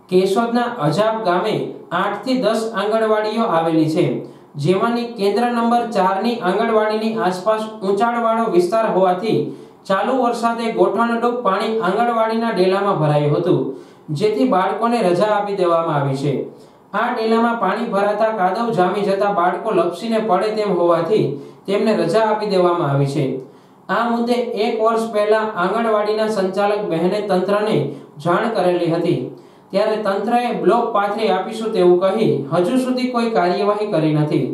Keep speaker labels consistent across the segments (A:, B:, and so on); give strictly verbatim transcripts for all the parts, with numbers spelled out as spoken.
A: કેશોદના અજાબ ગામે આઠ થી દસ આંગણવાડીઓ આવેલી છે, જેમાંની કેન્દ્ર નંબર ચાર ની આંગણવાડીની આસપાસ ઊંચાણવાળો વિસ્તાર હોવાથી ચાલુ વરસાદે ગોઠણડૂબ પાણી આંગણવાડીના ડેલામાં ભરાયું હતું, જેથી બાળકોને રજા આપી દેવામાં આવી છે। આ ડેલામાં પાણી ભરાતા કાદવ જામી જતા બાળકો લપસીને પડે તેમ હોવાથી તેમને રજા આપી દેવામાં આવી છે। આ મુદ્દે એક વર્ષ પહેલા આંગણવાડીના સંચાલક બહેને તંત્રને જાણ કરેલી હતી, ત્યારે તંત્રએ બ્લોક પાથરી આપીશું તેવું કહી હજુ સુધી કોઈ કાર્યવાહી કરી નથી।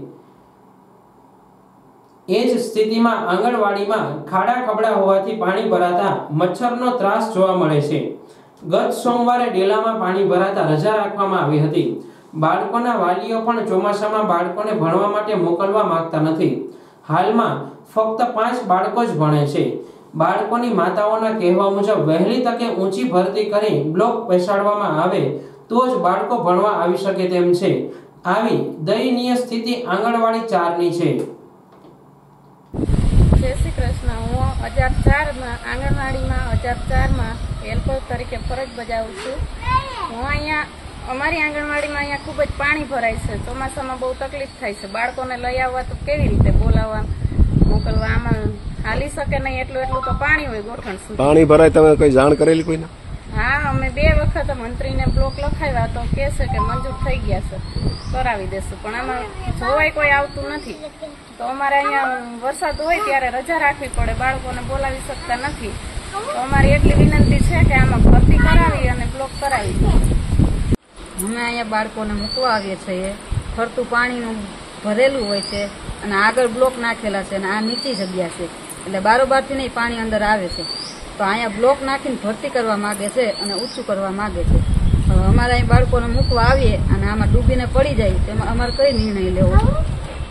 A: એ જ સ્થિતિમાં આંગણવાડીમાં ખાડા ખબડા હોવાથી પાણી ભરાતા મચ્છરનો ત્રાસ જોવા મળે છે। ગત સોમવારે ડેલામાં પાણી ભરાતા રજા રાખવામાં આવી હતી। બાળકોના વાલીઓ પણ ચોમાસામાં બાળકોને ભણવા માટે મોકલવા માંગતા નથી। હાલમાં ફક્ત પાંચ બાળકો જ ભણે છે। બાળકોની માતાઓના કહેવા મુજબ વહેલી તકે ઊંચી ભરતી કરી બ્લોક બેસાડવામાં આવે તો જ બાળકો ભણવા આવી શકે તેમ છે। આવી દયનીય સ્થિતિ આંગણવાડી ચાર ની છે।
B: જય શ્રી કૃષ્ણ। હું અજાબ ચાર માં આંગણવાડીમાં અજાબ ચાર માં હેલ્પર તરીકે ફરજ બજાવું છું। હું અહીંયા અમારી આંગણવાડીમાં અહીંયા ખૂબ જ પાણી ભરાય છે। ચોમાસામાં બહુ તકલીફ થાય છે। બાળકોને લઈ આવવા તો કેવી રીતે બોલાવવા મોકલવા, આમાં હાલી શકે નહીં એટલું એટલું તો પાણી હોય ગોઠણ સુધી।
C: પાણી ભરાય તમે કોઈ જાણ કરેલી કોઈને?
B: હા, અમે બે વખત મંત્રીને બ્લોક લખાવ્યા તો કે છે કે મંજૂર થઈ ગયા છે, કરાવી દેશું, પણ આમાં જોવાય કોઈ આવતું નથી। તો અમારે અહીંયા વરસાદ હોય ત્યારે રજા રાખવી પડે, બાળકોને બોલાવી શકતા નથી। તો અમારી એટલી વિનંતી છે કે આમાં ભરતી કરાવી અને બ્લોક કરાવી દો। અમે અહીંયા બાળકોને મૂકવા આવીએ છીએ। ફરતું પાણીનું ભરેલું હોય છે અને આગળ બ્લોક નાખેલા છે અને આ નીચી જગ્યા છે, એટલે બારોબારથી નહીં પાણી અંદર આવે છે। તો અહીંયા બ્લોક નાખીને ભરતી કરવા માંગે છે અને ઊંચું કરવા માંગે છે। અમારે અહીં બાળકોને મૂકવા આવીએ અને આમાં ડૂબીને પડી જાય તેમાં અમારે કઈ નિર્ણય લેવો?